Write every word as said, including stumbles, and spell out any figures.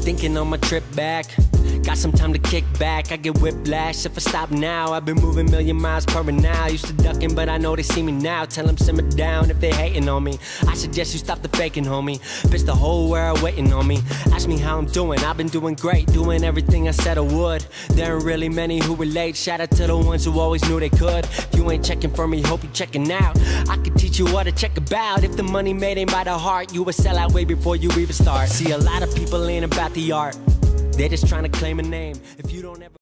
thinking on my trip back. Got some time to kick back, I get whiplash if I stop now. I've been moving million miles per an hour. Used to ducking, but I know they see me now. Tell them simmer down if they hating on me. I suggest you stop the faking, homie. Bitch, the whole world waiting on me. Ask me how I'm doing, I've been doing great. Doing everything I said I would. There aren't really many who relate. Shout out to the ones who always knew they could. If you ain't checking for me, hope you checking out. I could teach you what to check about. If the money made ain't by the heart, you would sell out way before you even start. See, a lot of people ain't about the art. They're just trying to claim a name. If you don't ever